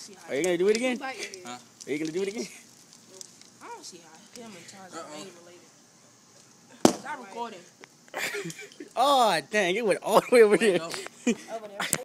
see how. Are you gonna do it again? Huh? Are you gonna do it again? I don't see how him and Tarzan ain't related. Stop recording. Oh, dang, it went all the way over there. Over there.